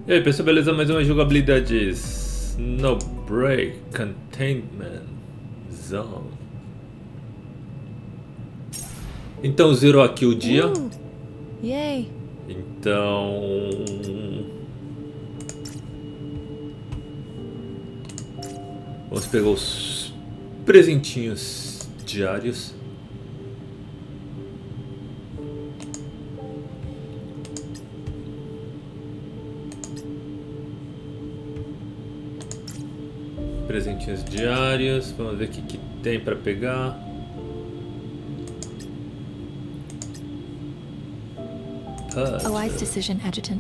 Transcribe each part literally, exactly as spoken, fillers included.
E aí pessoal, beleza? Mais uma jogabilidade No Break Containment Zone. Então zerou aqui o dia. Ooh, yay. Então vamos pegar os presentinhos diários. Presentinhos diários, vamos ver o que, que tem para pegar. A wise decision, Adjutant.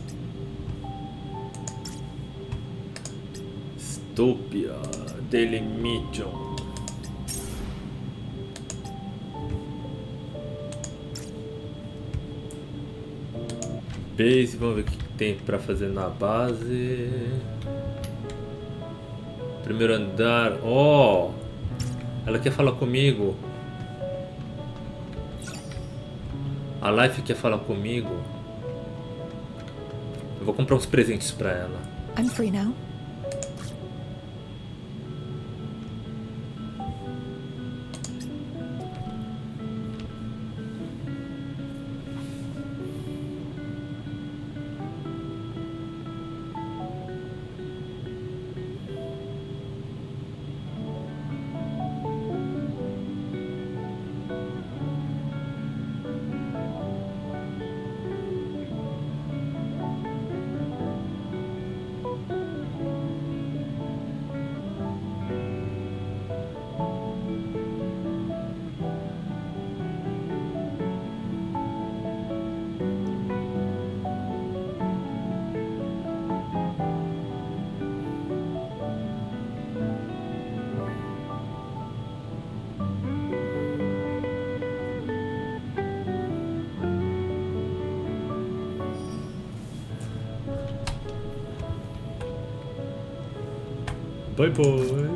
Stopia, Daily Mission. Base, vamos ver o que, que tem para fazer na base. Primeiro andar. Oh! Ela quer falar comigo. A Life quer falar comigo. Eu vou comprar uns presentes pra ela. I'm free now. Bye bye. Vou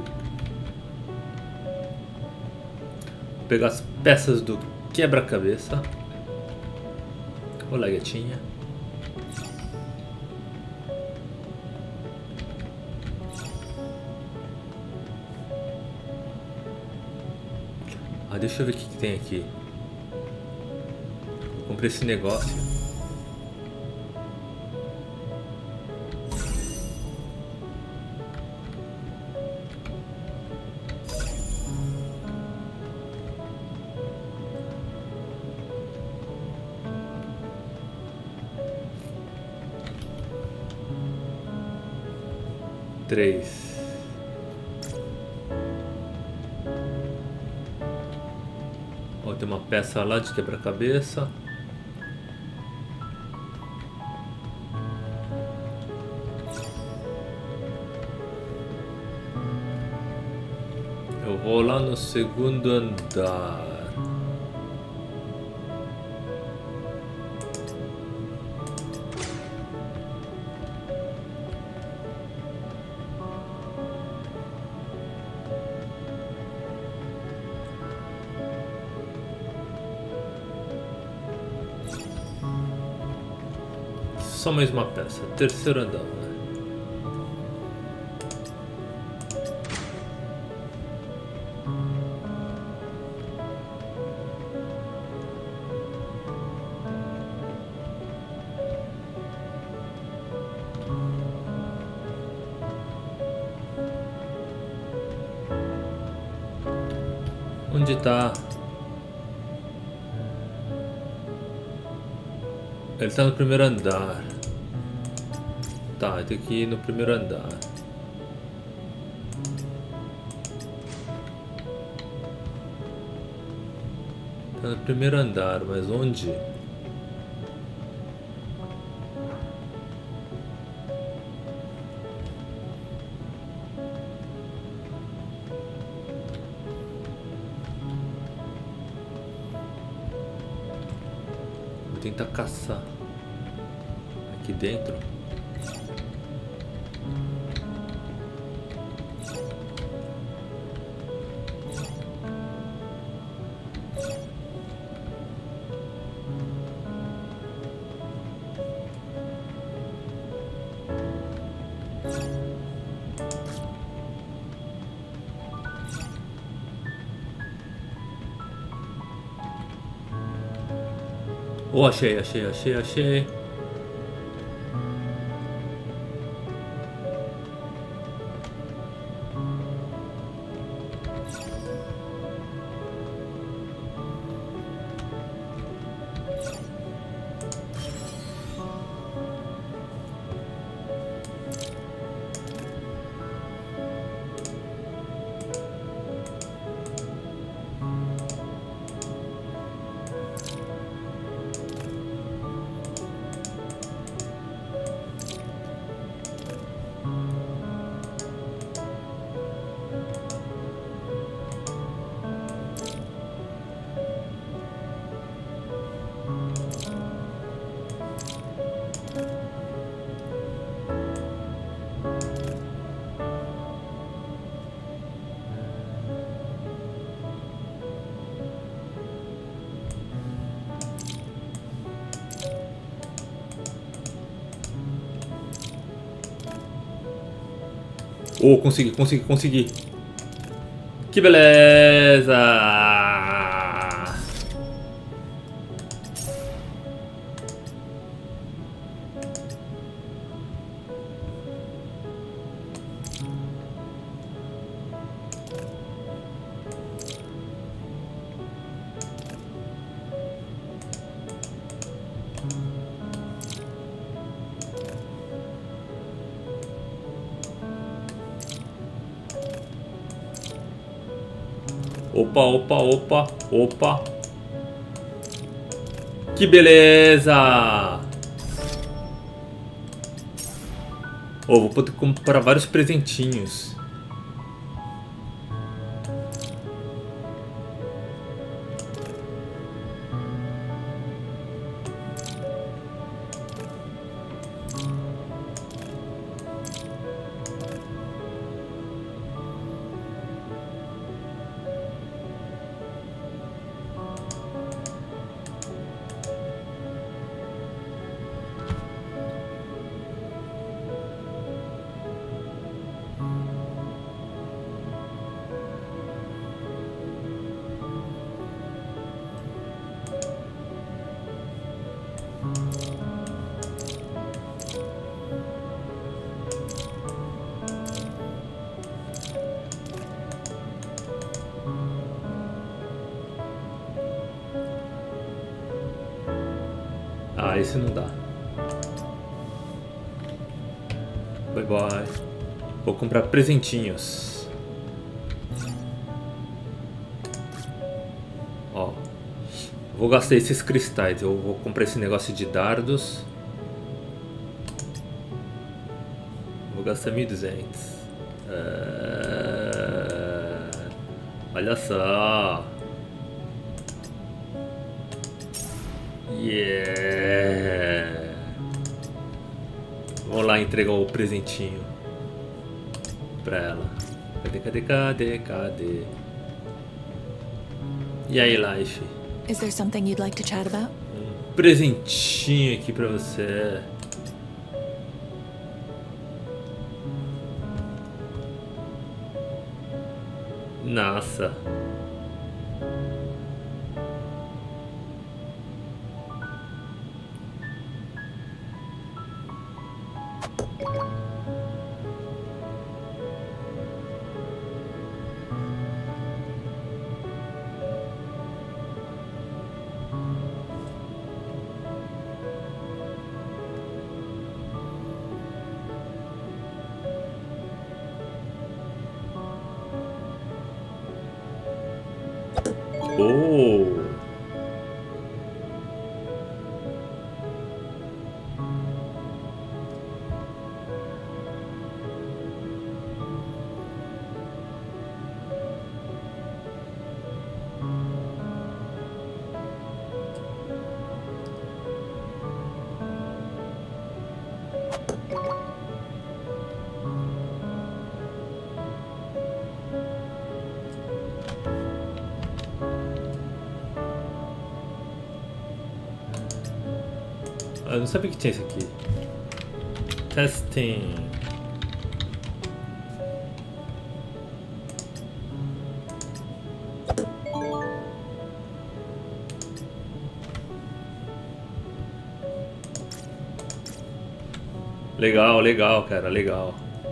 pegar as peças do quebra-cabeça. Olá, gatinha. Ah, deixa eu ver o que, que tem aqui. Comprei esse negócio. Três. Ó, tem uma peça lá de quebra-cabeça. Eu vou lá no segundo andar. Só mais uma peça. Terceiro andar. Onde tá? Ele tá no primeiro andar. Tá, tem que ir no primeiro andar. Tá no primeiro andar, mas onde? Vou tentar caçar. Aqui dentro. Oh, achei, achei, achei, achei. Oh, consegui, consegui, consegui. Que beleza! Opa, opa, opa, opa. Que beleza! Oh, vou poder comprar vários presentinhos. Ah, esse não dá. Bye bye. Vou comprar presentinhos. Ó, vou gastar esses cristais. Eu vou comprar esse negócio de dardos. Vou gastar mil e duzentos. É... Olha só. Yeah. Vamos lá entregar o presentinho pra ela. Cadê, cadê, cadê, cadê? E aí, Life? Is there something you'd like to chat about? Um presentinho aqui pra você. Nossa. Oh. Eu não sabia que tinha isso aqui. Testing. Legal, legal, cara, legal.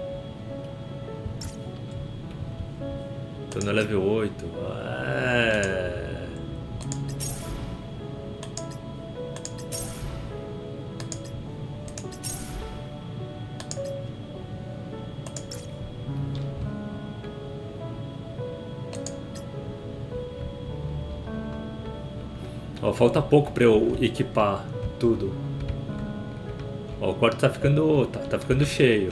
Tô no level oito. É... Ó, falta pouco pra eu equipar tudo. Ó, o quarto tá ficando, tá, tá ficando cheio.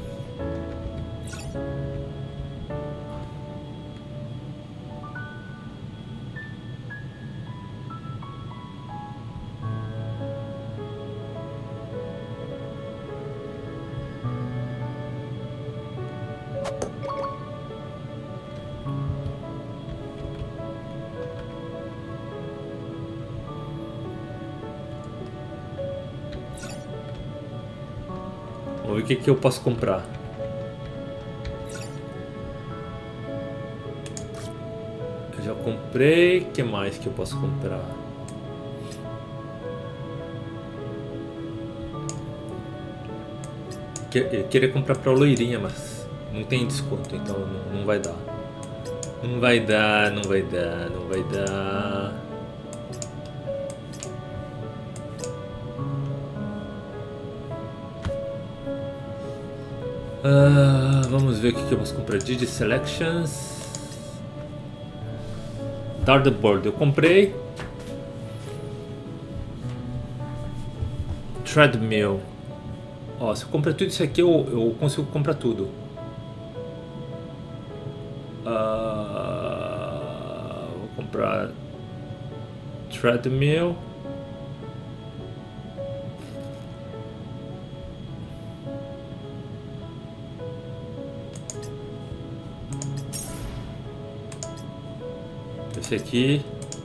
Vamos ver o que, que eu posso comprar. Eu já comprei. O que mais que eu posso comprar? Eu queria comprar pra loirinha, mas não tem desconto, então não, não vai dar. Não vai dar, não vai dar, não vai dar. Uh, vamos ver o que, que eu posso comprar. Digi Selections. Dartboard eu comprei. Treadmill. Ó, se eu comprar tudo isso aqui, eu, eu consigo comprar tudo. Uh, vou comprar Treadmill. Esse aqui.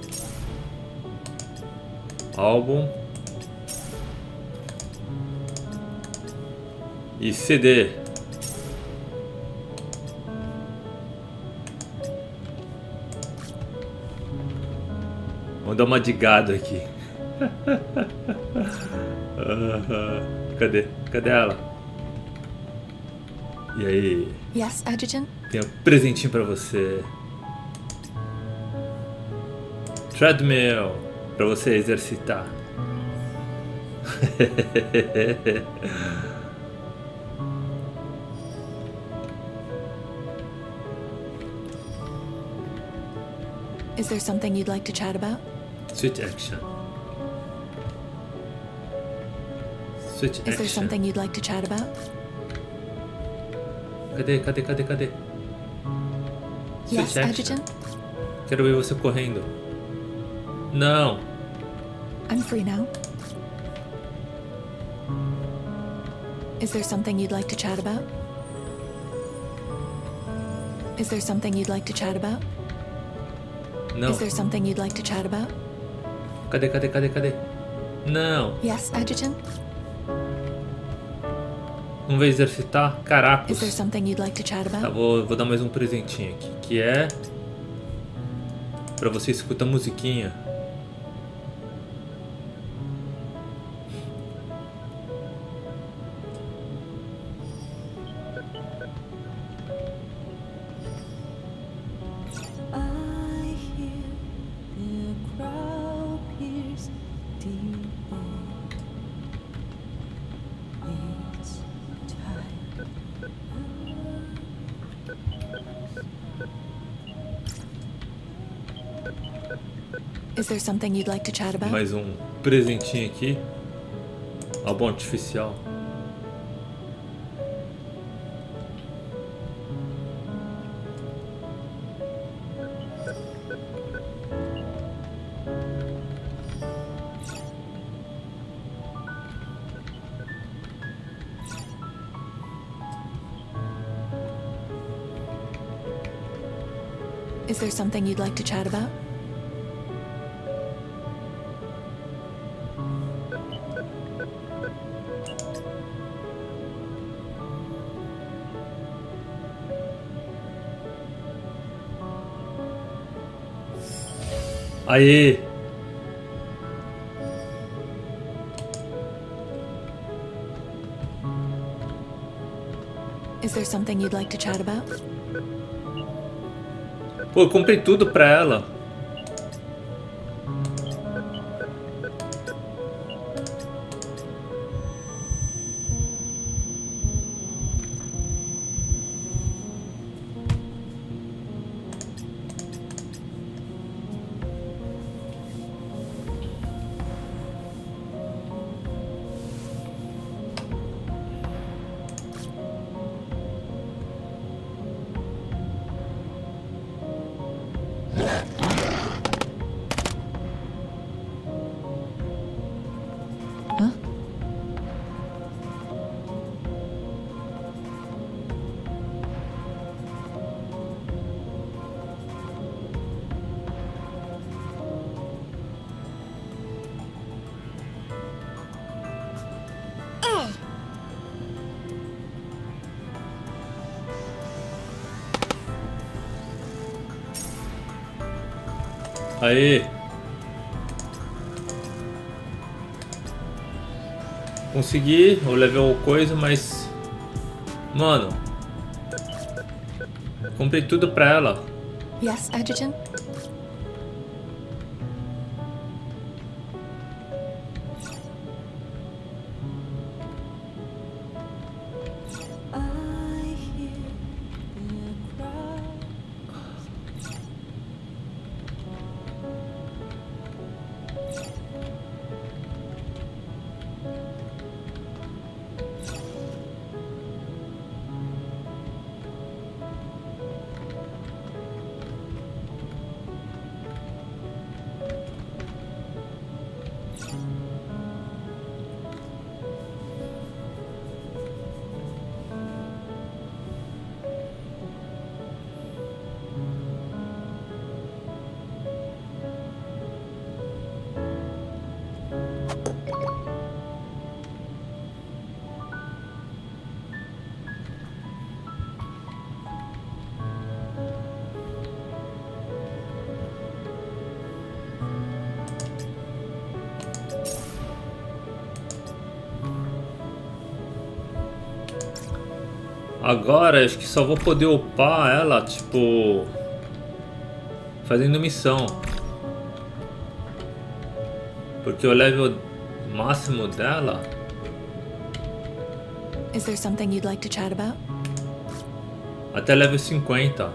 Álbum. E C D. Vamos dar uma de gado aqui. uh, cadê? Cadê ela? E aí? Yes, Adjutant? Tem um presentinho pra você. Treadmill. Pra você exercitar. Is there something you'd like to chat about? Switch action. Switch action. Is there something you'd like to chat about? Cadê, cadê, cadê, cadê? Yes, Switch action. Adjutant? Quero ver você correndo. Não. I'm free now. Is there something you'd like to chat about? Is there something you'd like to chat about? Não. Is there something you'd like to chat about? Cadê, cadê, cadê, cadê? Não. Yes, Adjutant? Não vai exercitar? Caracos. Is there something you'd like to chat Tá, about? vou, vou dar mais um presentinho aqui, que é pra você escutar musiquinha. Is there something you'd like to chat about? Mais um presentinho aqui. Álbum artificial. Is there something you'd like to chat about? Aê! Is there something you'd like to chat about? Pô, eu comprei tudo pra ela. Huh? Aê! Consegui o level coisa, mas... Mano... Comprei tudo pra ela. Yes, Adjutant? Agora acho que só vou poder upar ela, tipo... Fazendo missão. Porque o level máximo dela... Is there something you'd like to chat about? Até level cinquenta.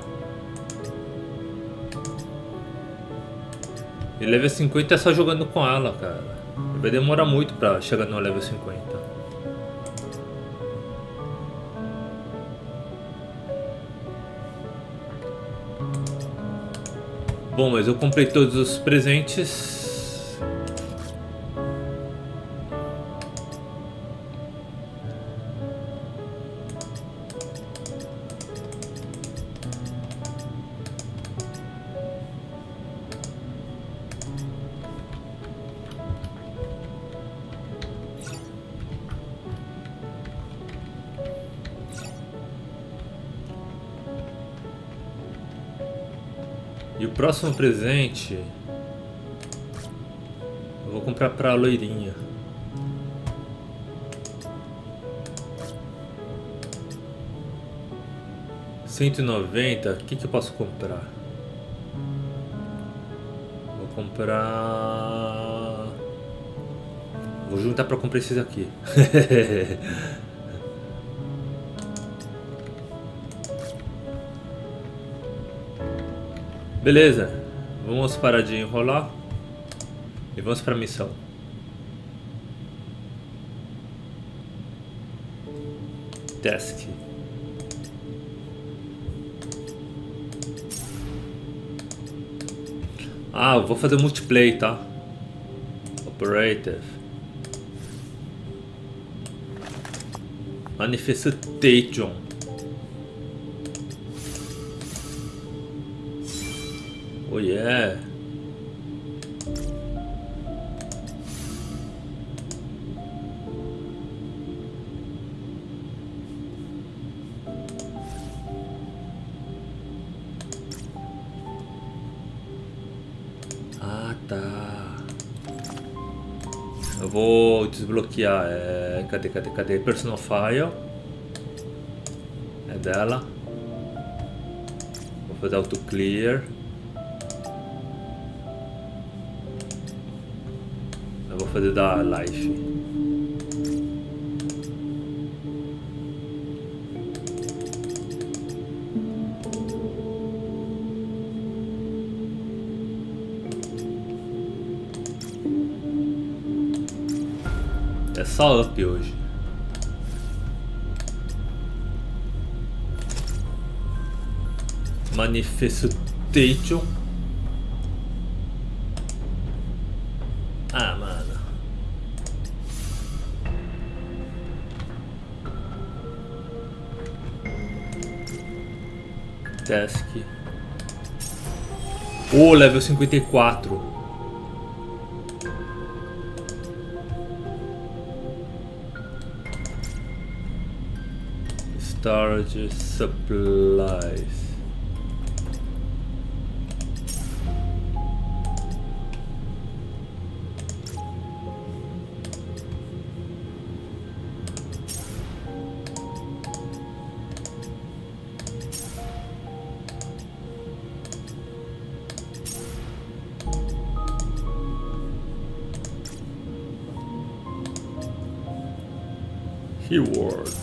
E level cinquenta é só jogando com ela, cara. Vai demorar muito pra chegar no level cinquenta. Bom, mas eu comprei todos os presentes. E o próximo presente eu vou comprar pra loirinha. cento e noventa, o que que eu posso comprar? Vou comprar... Vou juntar pra comprar esses aqui. Beleza, vamos parar de enrolar e vamos para a missão. Task. Ah, eu vou fazer multiplayer, tá? Operative. Manifestation. Oh yeah. Ah, tá. Eu vou desbloquear. É... Cadê, cadê, cadê? Personal File. dela. Vou fazer auto clear. Eu vou fazer da life. É só up hoje. Manifestation. Ah, mano. Task. Oh, level cinquenta e quatro. Storage supplies. Rewards.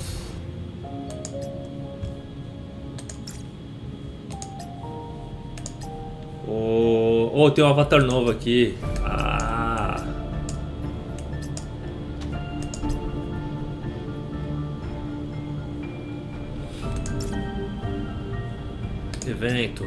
Oh, oh, tem um avatar novo aqui. Ah. Evento.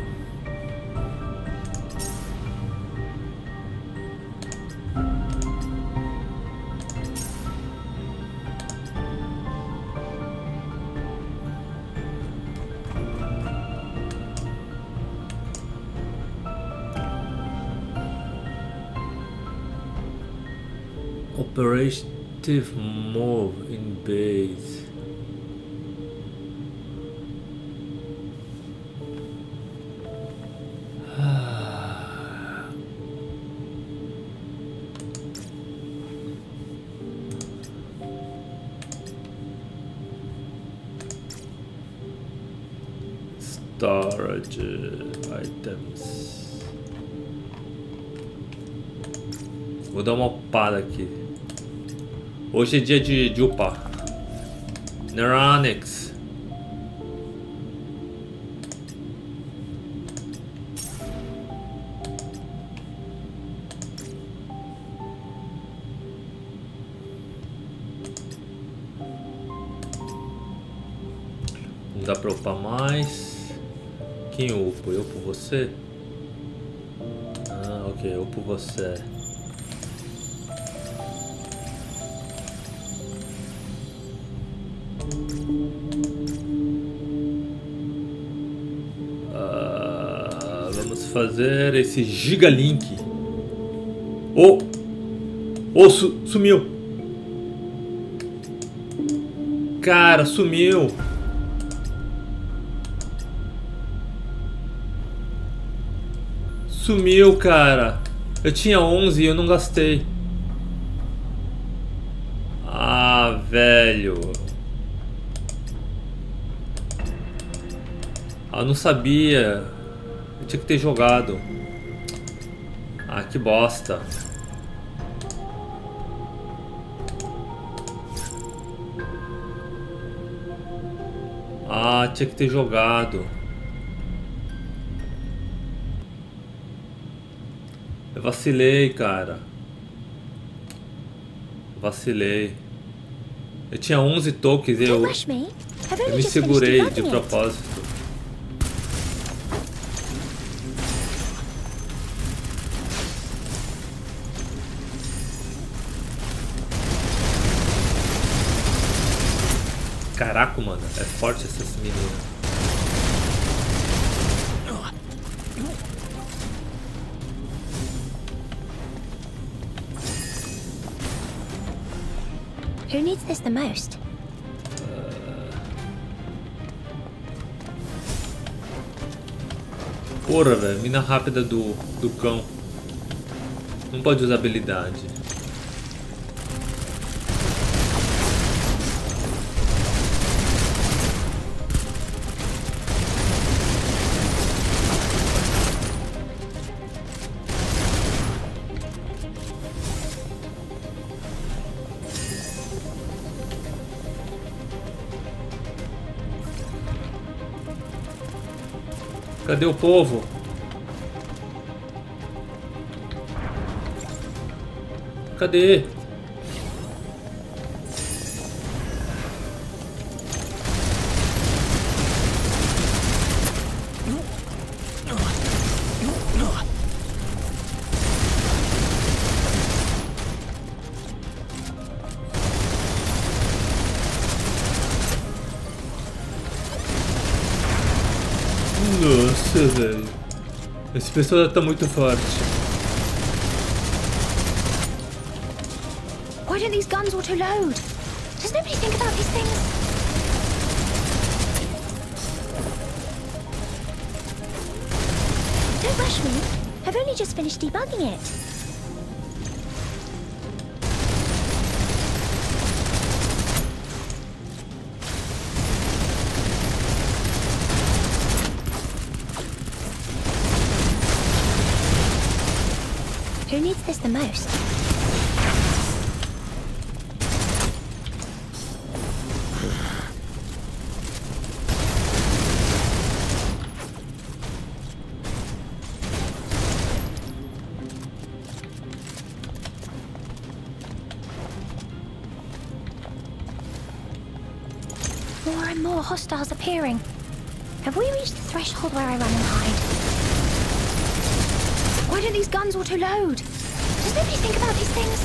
Operative move in base. Storage items. Vou dar uma upada aqui. Hoje é dia de, de upar. Neuronics. Não dá pra upar mais. Quem eu upo? Eu upo você? Ah, ok, eu upo você. Fazer esse Gigalink. Oh! Oh, su sumiu! Cara, sumiu! Sumiu, cara! Eu tinha onze e eu não gastei. Ah, velho! Ah, eu não sabia. Eu tinha que ter jogado. Ah, que bosta. Ah, tinha que ter jogado. Eu vacilei, cara. Vacilei. Eu tinha onze tokens e eu, eu me segurei de propósito. Caraca, mano, é forte essas meninas. Who needs this the most? Porra, velho, mina rápida do, do cão. Não pode usar habilidade. Cadê o povo? Cadê? Nossa, velho. Esse pessoal tá muito forte. Why don't these guns auto-load? Does nobody think about these things? Don't rush me. I've only just finished debugging it. Who needs this the most? More and more hostiles appearing. Have we reached the threshold where I run and hide? Why don't these guns auto-load? Does nobody think about these things?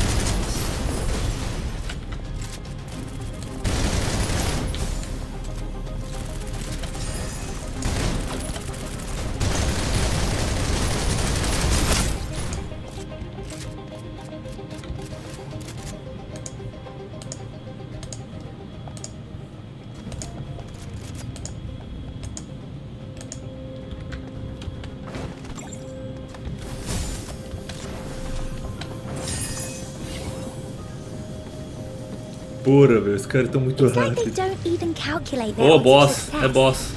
Porra, velho, os caras estão muito It's like they rápidos. don't even calculate their Oh, odds of boss, success. é boss.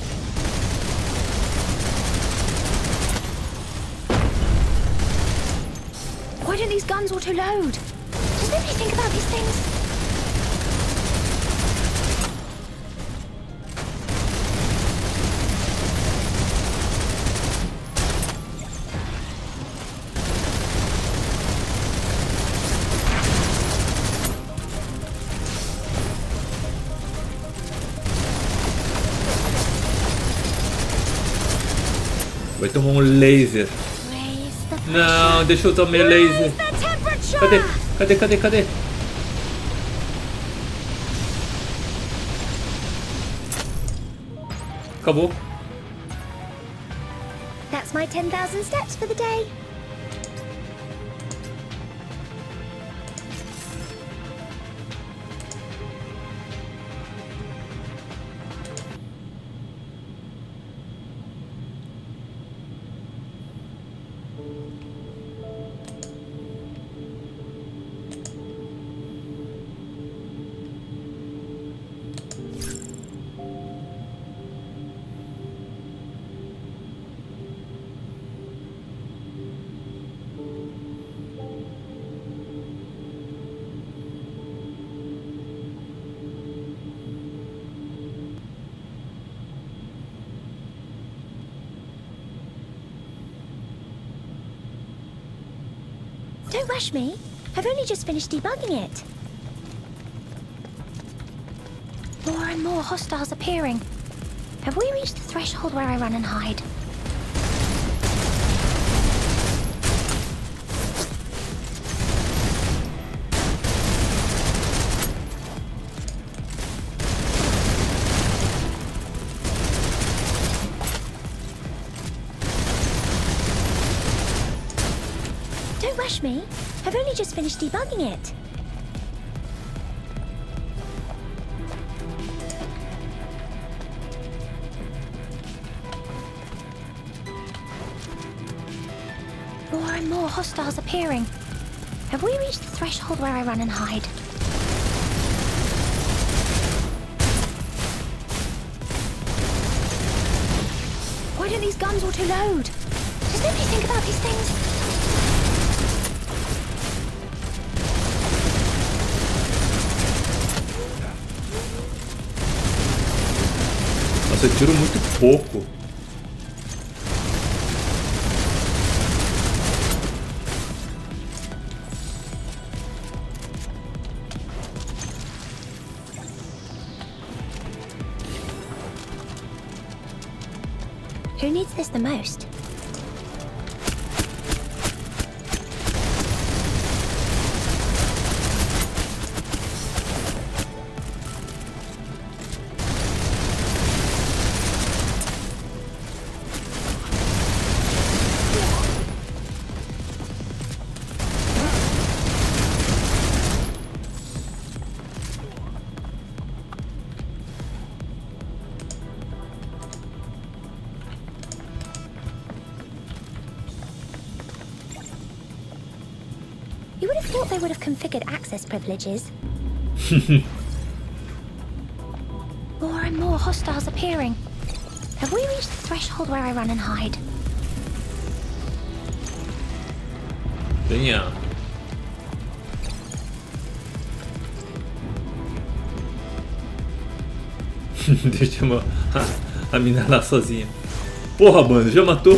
Why don't these guns auto-load? Does nobody think about these things? Vai tomar um laser. Raise the Não, deixa eu tomar laser. Raise the temperature! Cadê? Cadê, cadê, cadê? Acabou. That's my ten thousand steps for the day. Don't rush me. I've only just finished debugging it. More and more hostiles appearing. Have we reached the threshold where I run and hide? Don't rush me. I've only just finished debugging it. More and more hostiles appearing. Have we reached the threshold where I run and hide? Why don't these guns auto-load? Does nobody think about these things? Nossa, eu tiro muito pouco. Who needs this the most? You would have thought they would have configured access privileges. More and more hostiles appearing. Have we reached the threshold where I run and hide? Venha. Deixa uma, a, a mina lá sozinha. Porra, mano, já matou?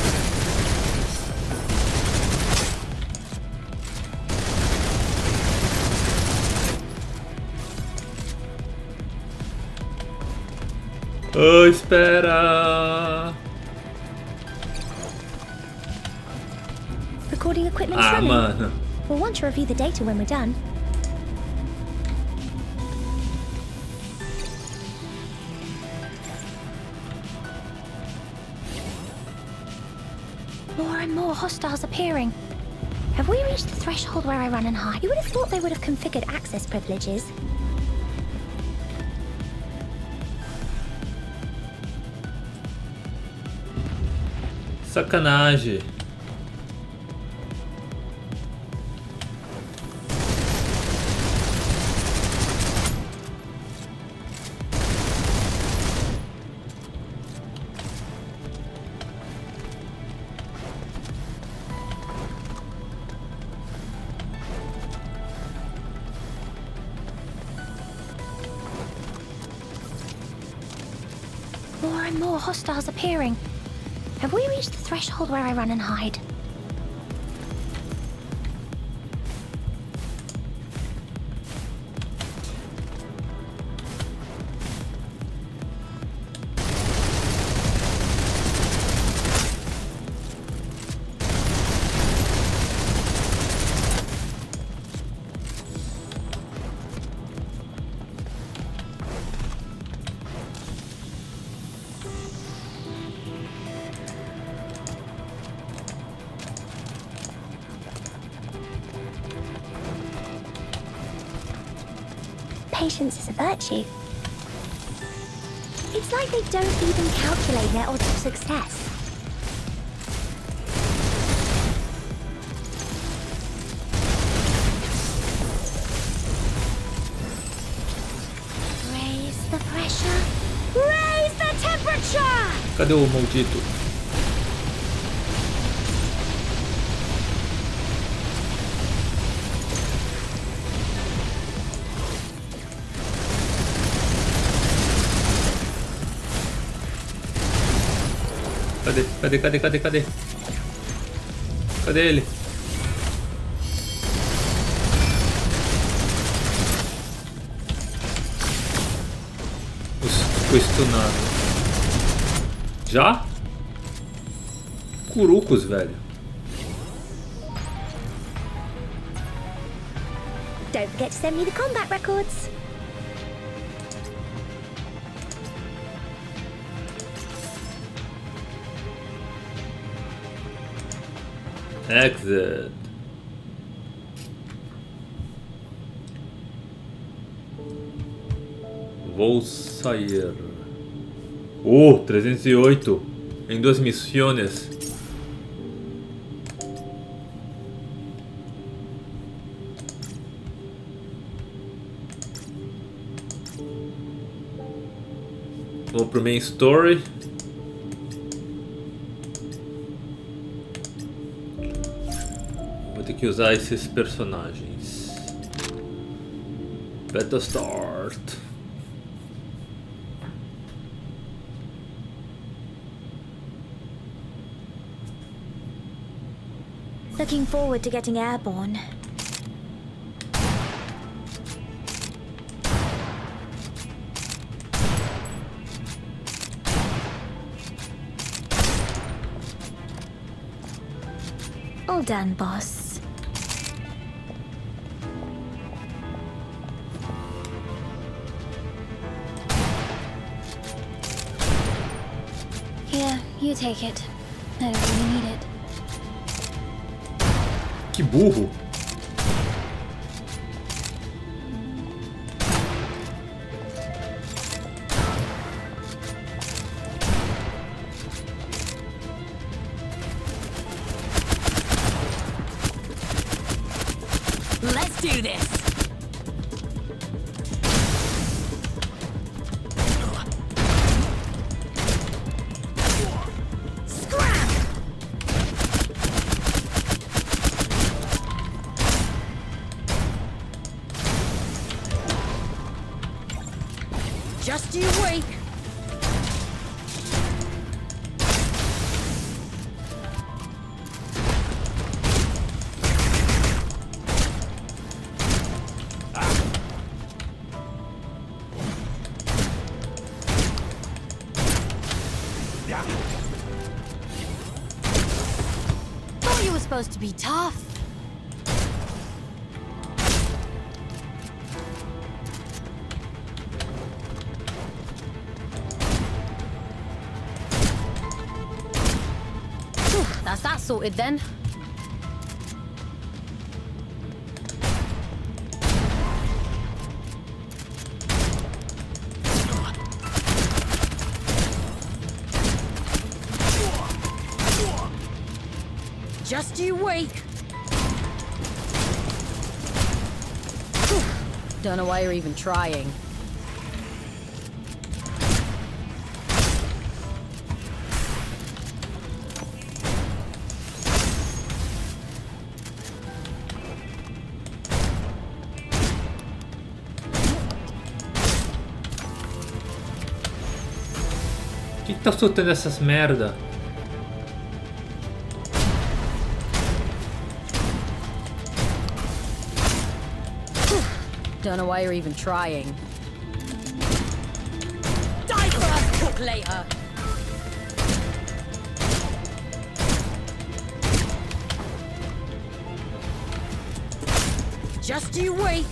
Oh, espera! Recording equipment's Ah, running. mano. We'll want to review the data when we're done. More and more hostiles appearing. Have we reached the threshold where I run and hide? You would have thought they would have configured access privileges. Sacanagem. More and more hostiles appearing. Have we reached the threshold where I run and hide? Patience is a virtue. It's like they don't even calculate their odds of success. Raise the pressure. Raise the temperature! Cadê o maldito? Cadê? Cadê? Cadê? Cadê? Cadê? Cadê ele? Ficou stunado. Já? Curucos, velho. Don't forget to send me the combat records. Exit. Vou sair. Oh, trezentos e oito em duas missões. Vou pro main story. Vou ter que usar esses personagens. Beta start. Looking forward to getting airborne. All done, boss. Here, you take it. I don't really need it. Que burro. Let's do this. Scrap. Just you wait. Thought you were supposed to be tough. Whew, that's that sorted then. Just you wait. Whew. Don't know why you're even trying. Quem que tá soltando essas merda? Don't know why you're even trying. Die first, cook later. Just you wait.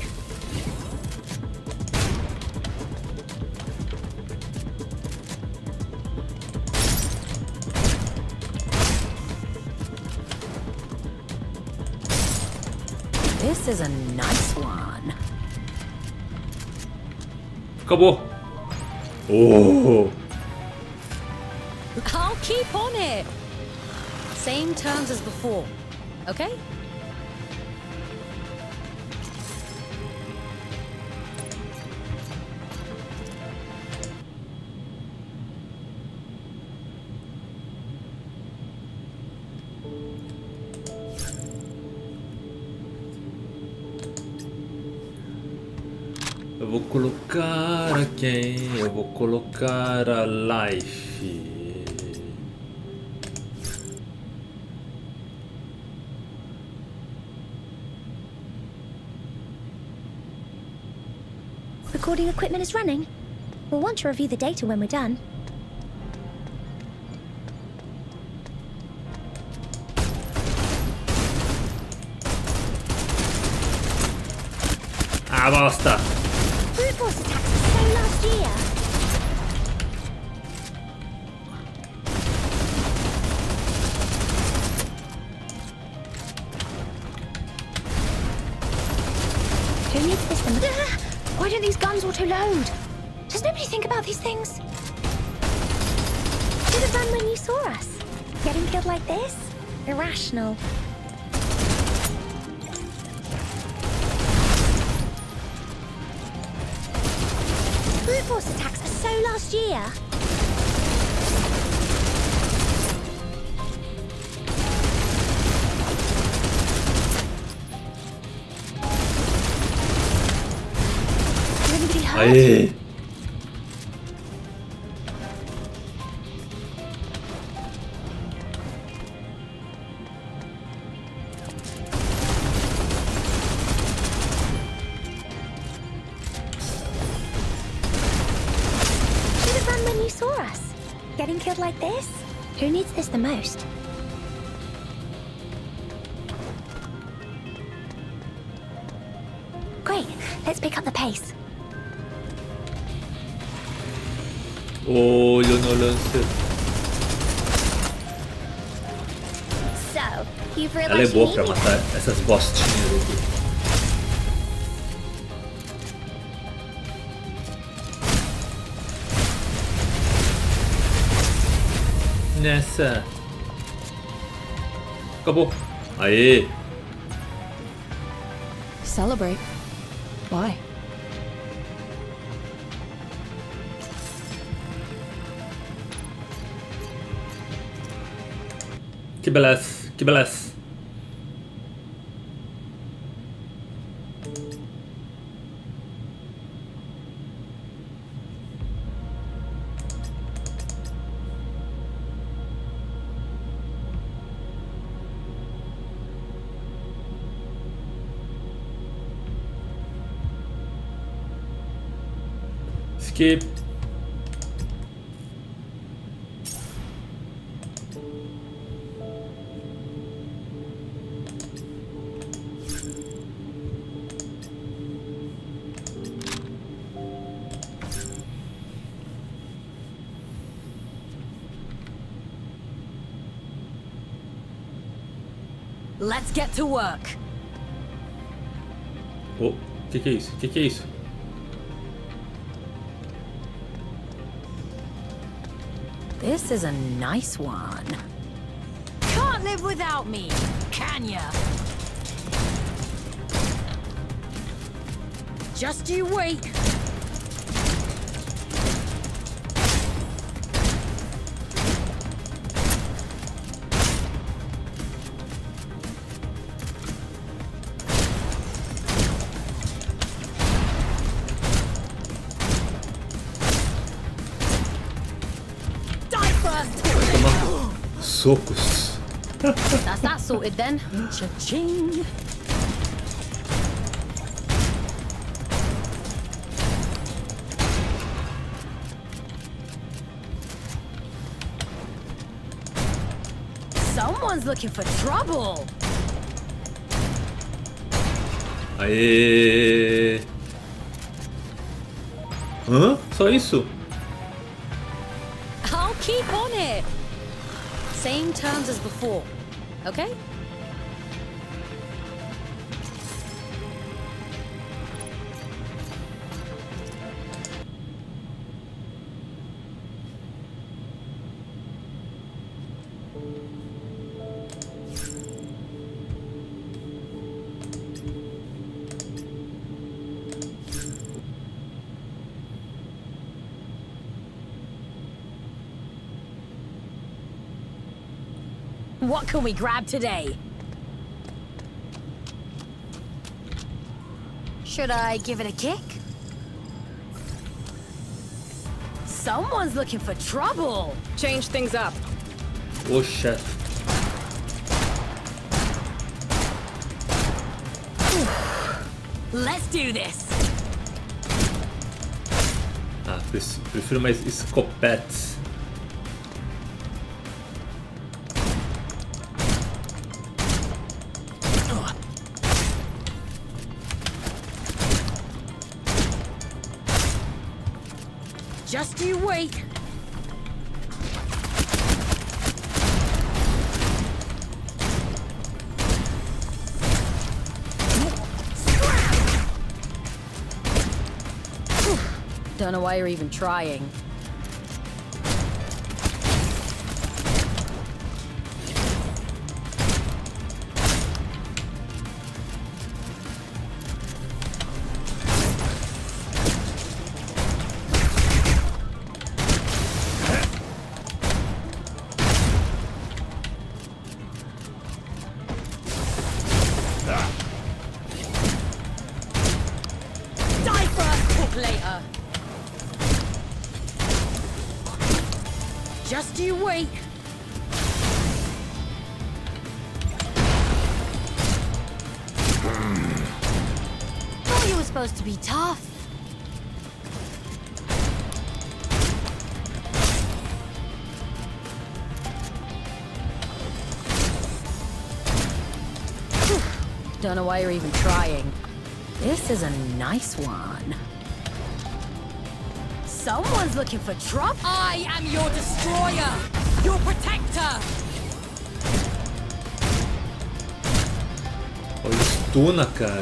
This is a nice one. Acabou. Oh. I'll keep on it. Same terms as before, okay? Eu vou colocar a quem? Eu vou colocar a Life. Recording equipment is running. We'll want to review the data when we're done. Ah, bosta! Brute force attacks were so last year. Who needs this? Them? Why don't these guns auto-load? Does nobody think about these things? Should have run when you saw us. Getting killed like this? Irrational. Brute force attacks are so last year. Did anybody hurt? Aê! Getting killed like this? Who needs this the most? Let's pick up the pace. Olho no lance. So, you've Ela é realized boa you pra need me. matar essas bostinhas aqui. Nessa. Acabou. Aê. Celebrate. Why? Que beleza. Que beleza. Skip. Let's get to work. Oh, que que é isso? Que que é isso? This is a nice one. Can't live without me, can ya? Just you wait. Socos. That's that sorted then. Cha-ching. Someone's looking for trouble. Aê. Hã? Só isso? I'll keep on it. Same terms as before, okay? What can we grab today? Should I give it a kick? Someone's looking for trouble. Change things up. Poxa. Let's do this. Ah, prefiro mais escopetes. Just you wait. Don't know why you're even trying. Die first, cook later. Just you wait. Thought you were supposed to be tough. Don't know why you're even trying. This is a nice one. Someone's looking for trouble. I am your destroyer, your protector. Olha, stuna, cara.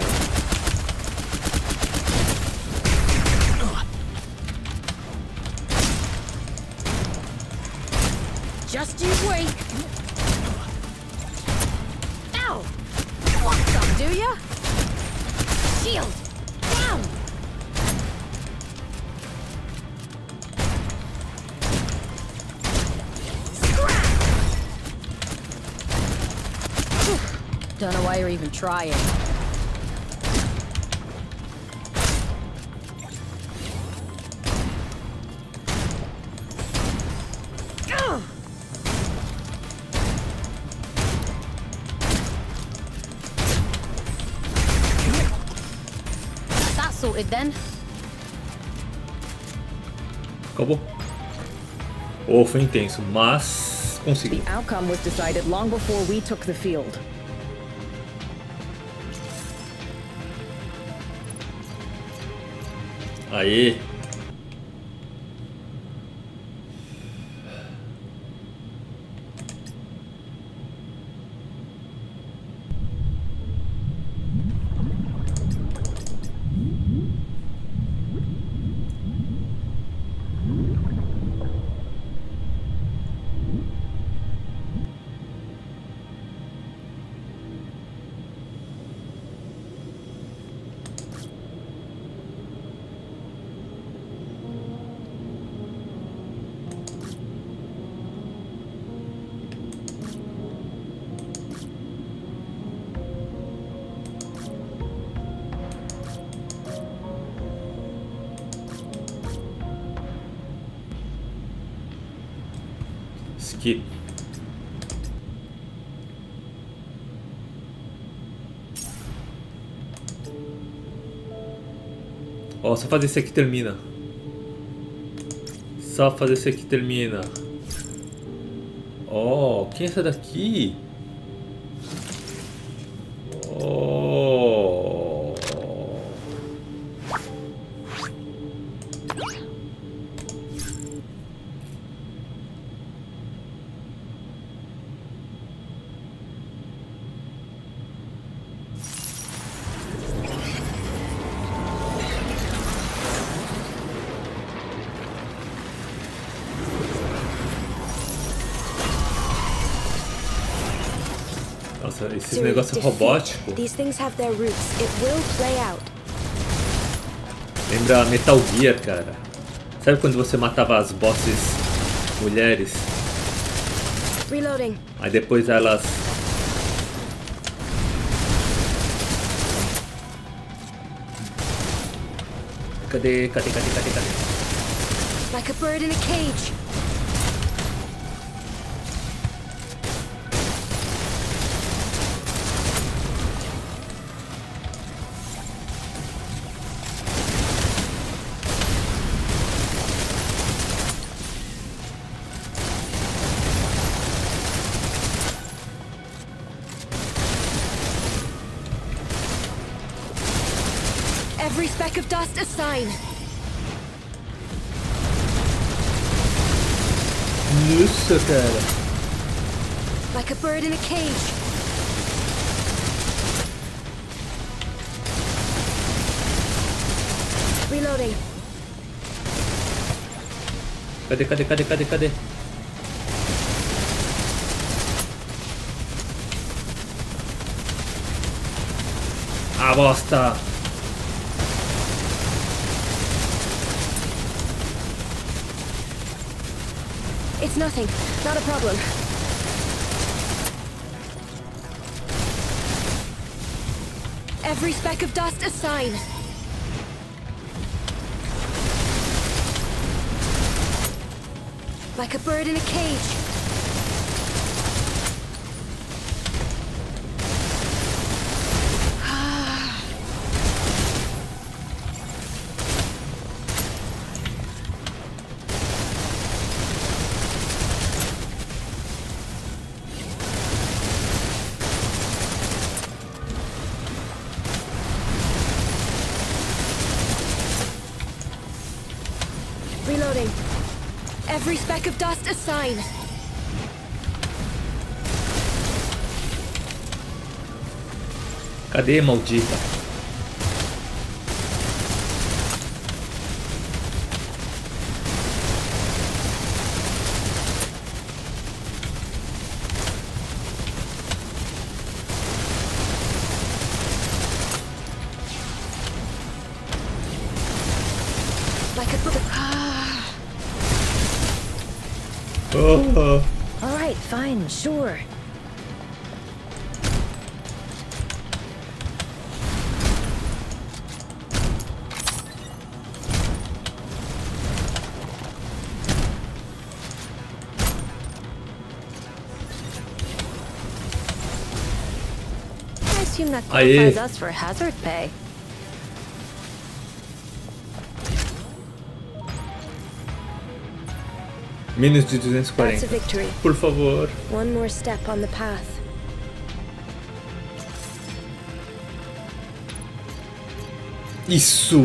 Just you wait. Ow! Want some, do ya? Shield down. Don't know why you're even trying. Ugh. That's sorted then. Acabou. Oh, foi intenso, mas consegui. The outcome was decided long before we took the field. Aê! Skip. Ó, só fazer isso aqui termina. Só fazer isso aqui termina. Ó, quem é essa daqui? Ó. Nossa, esses negócios robóticos. These things have their roots. It will play out. Lembra Metal Gear, cara. Sabe quando você matava as bosses mulheres? Reloading. Aí depois elas... Cadê, cadê, cadê, cadê, cadê? Like a bird in a cage. Every speck of dust a sign. Nossa, cara. Like a bird in a cage. Reloading. Cadê, cadê, cadê, cadê, cadê? Ah, bosta! It's nothing. Not a problem. Every speck of dust a sign. Like a bird in a cage. Reloading. Every speck of dust a sign. Cadê, maldita? Like a Oh. All right, fine, sure. I assume that Aê. qualifies us for hazard pay. Menos de duzentos e That's a quarenta. victory. Por favor. One more step on the path. Isso!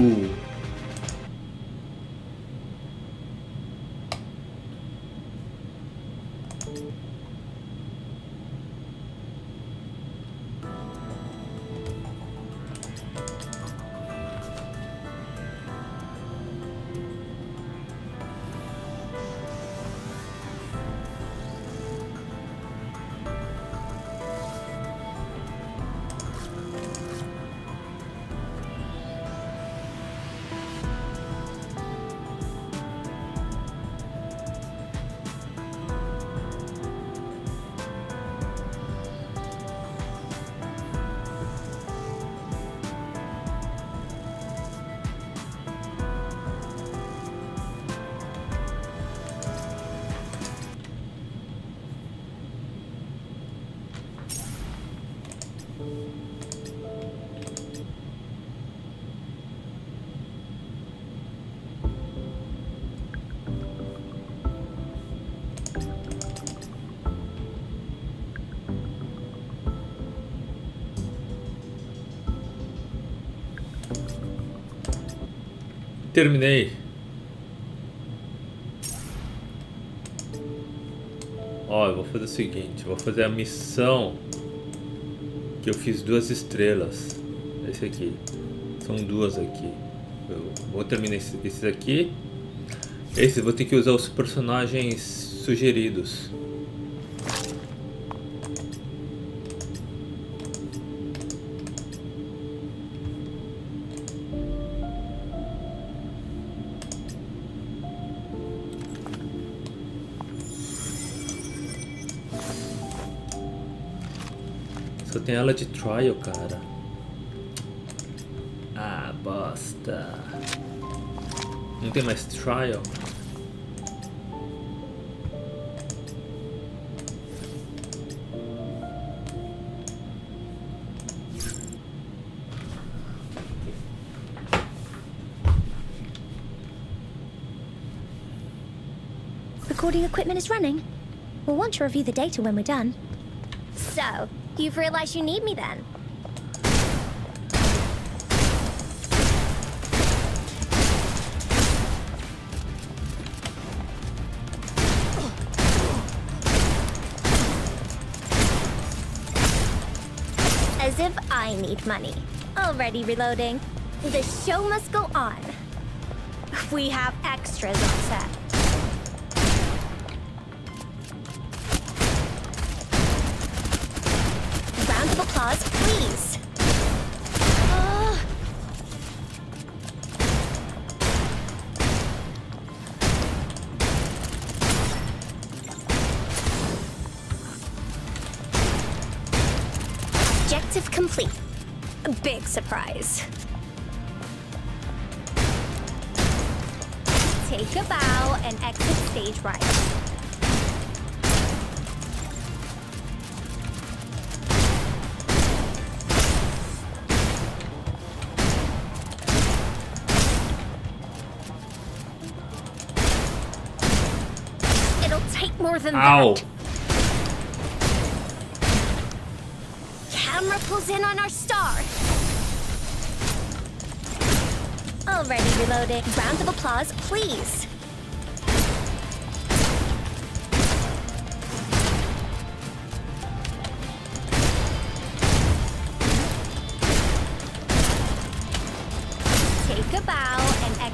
Terminei. Ó, eu vou fazer o seguinte, eu vou fazer a missão que eu fiz duas estrelas. Esse aqui. São duas aqui. Eu vou terminar esse, esse aqui. Esse eu vou ter que usar os personagens sugeridos. Só tem ela de trial, cara. Ah, bosta. Não tem mais trial? Recording equipment is running. We'll want to review the data when we're done. So, you've realized you need me then? As if I need money. Already reloading. The show must go on. We have extras on set. Round of applause, please. Uh... Objective complete. A big surprise. Take a bow and exit stage right. More than Ow. that. Camera pulls in on our star. Already reloading. Round of applause, please.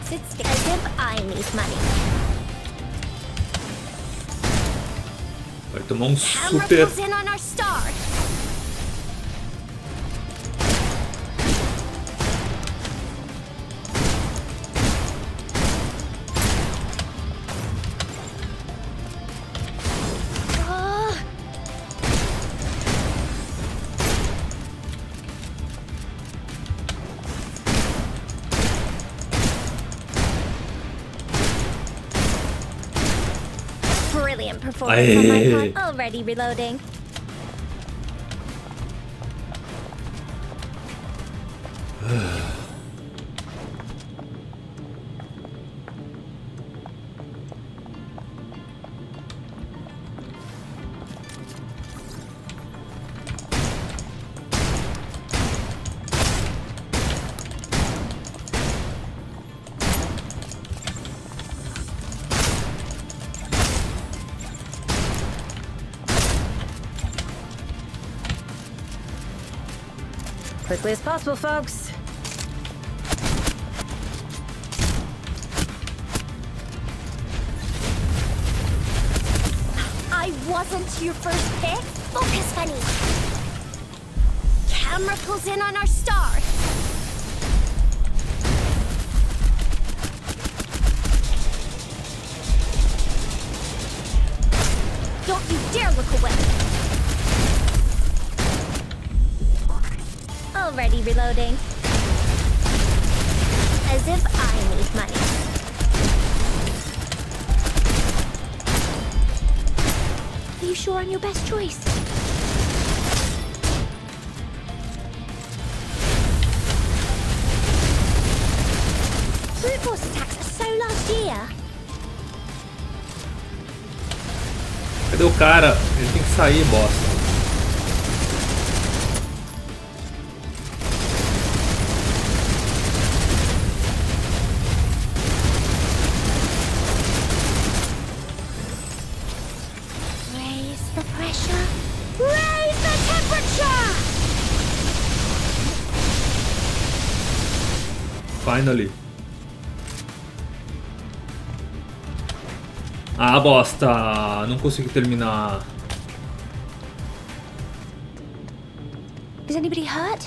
keeps it sticky. As if I need money. Vai tomar um Camera super... pulls in on our star. Brilliant performance on my part. Already reloading. Quickly as possible, folks. I wasn't your first pick. Focus, Funny. Camera pulls in on our star. Don't you dare look away. Already reloading. As if I need money. Are you sure on your best choice? Brute force attacks are so last year. Cadê o cara? Ele tem que sair, bosta. Finally. Ah, bosta! Não consegui terminar. Is anybody hurt?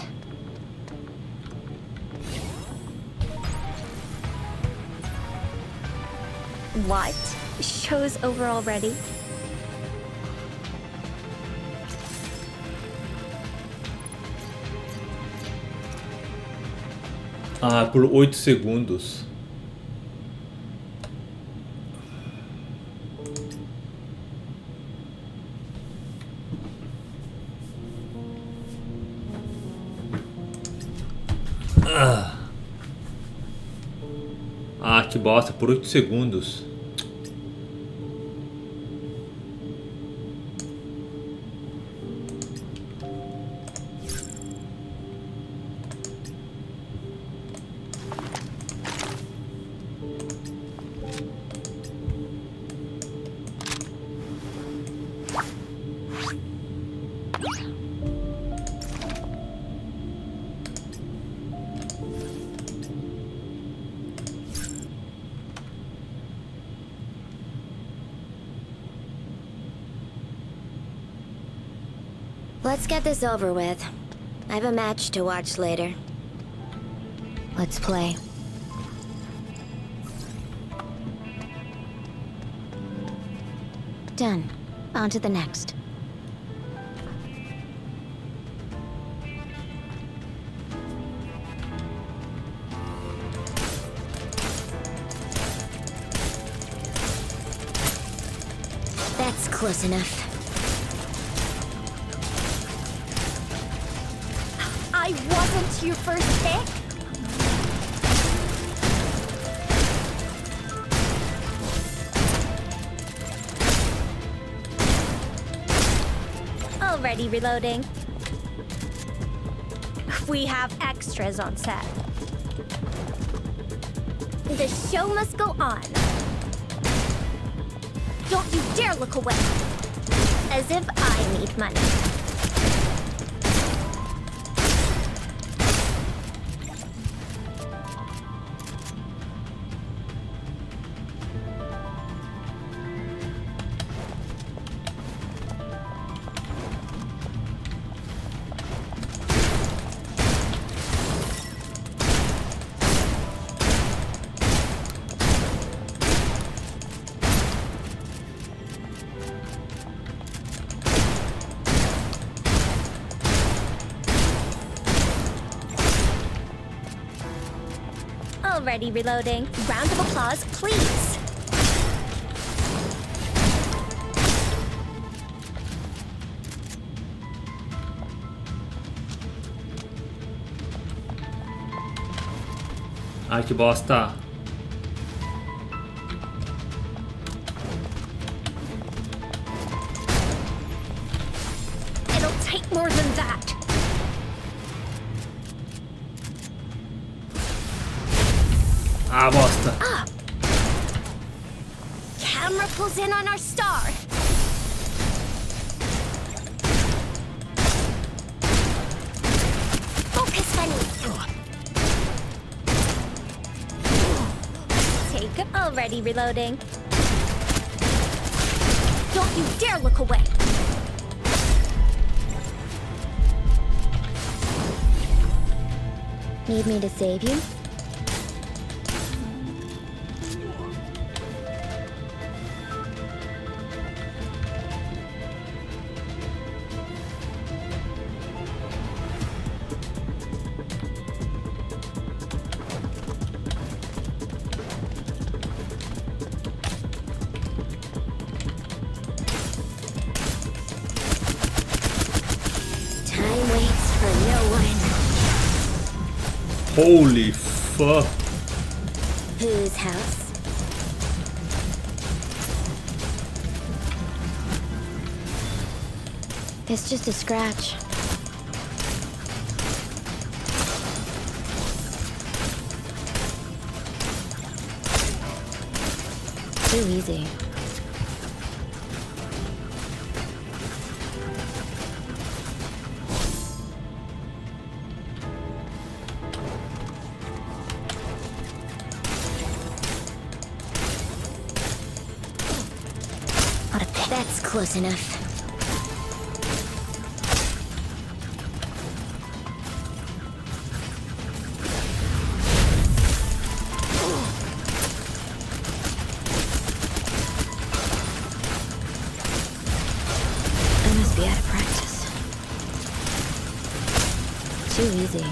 What? Show's over already? Ah, por oito segundos. Ah, ah que bosta, por oito segundos. Let's get this over with. I have a match to watch later. Let's play. Done. On to the next. That's close enough. I wasn't your first pick? Already reloading. We have extras on set. The show must go on. Don't you dare look away. As if I need money. Already reloading. Round of applause, please. Ai, que bosta. It'll take more than that. Ah, bosta. Ah. Camera pulls in on our star. Focus, Funny. Take it. Already reloading. Don't you dare look away. Need me to save you? Holy fuck. Whose house? It's just a scratch. Too easy. That's close enough. I must be out of practice. Too easy.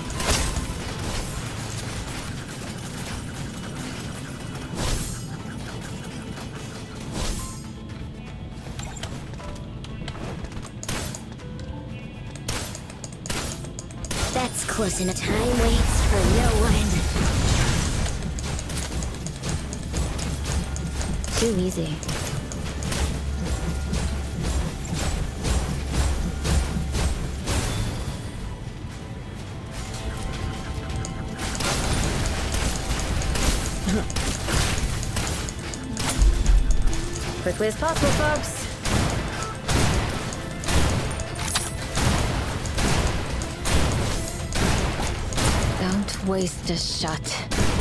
That's close enough. Time waits for no one. Too easy. Quickly as possible, folks. Don't waste a shot.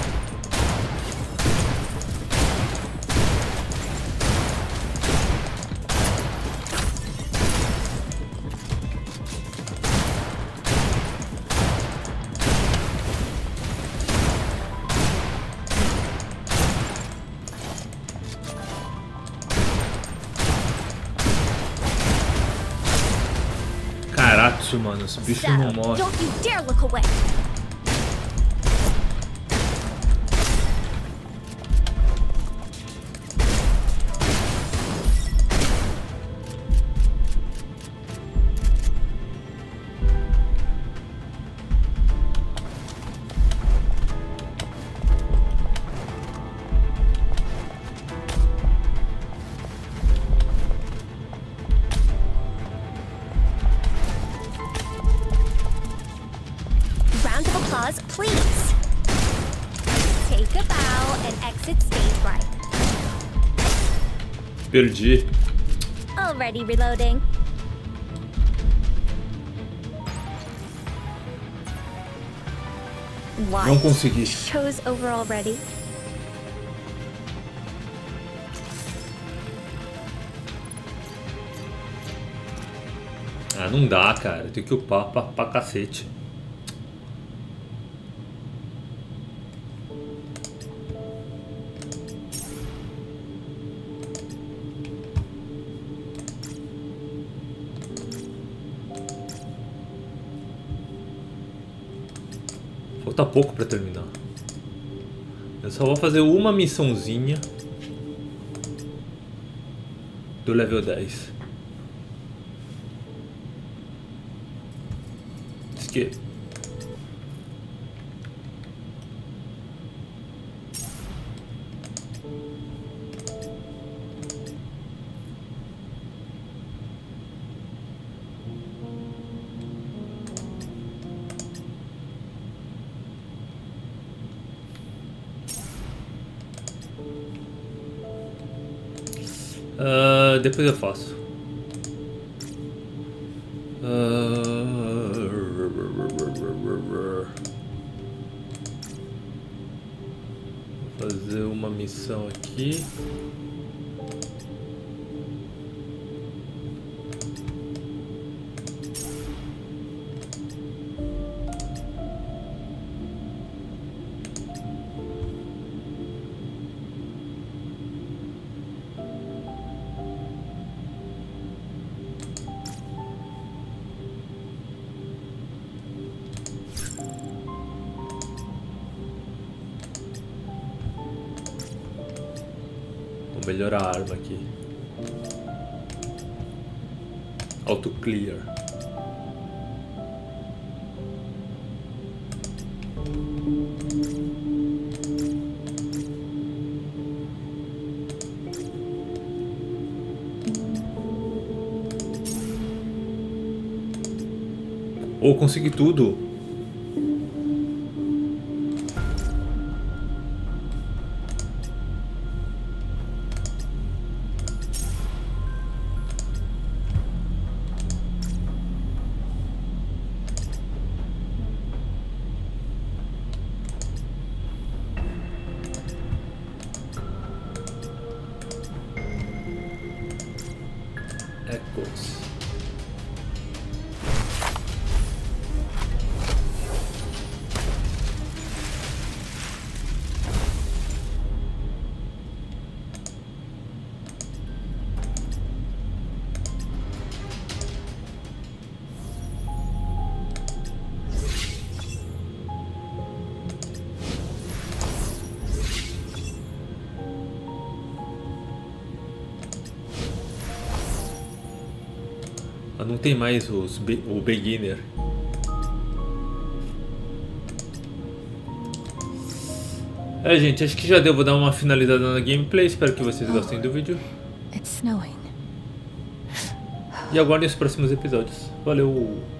Caraca, mano, esse bicho não morre. Don't you dare look away. Please. Take a bow and exit stage right. Perdi. Already reloading. What? Não consegui. Show's over already. Ah, não dá, cara. Eu tenho que upar pra, pra cacete. Falta pouco pra terminar. Eu só vou fazer uma missãozinha do level dez. Esquerda. Uh, depois eu faço. Uh... Vou fazer uma missão aqui. Vou melhorar a arma aqui. Auto clear. Ou consegui tudo. Echoes. Ah, não tem mais os be o beginner. É, gente, acho que já deu. Vou dar uma finalizada na gameplay. Espero que vocês gostem do vídeo. It's snowing. E aguardem os próximos episódios. Valeu!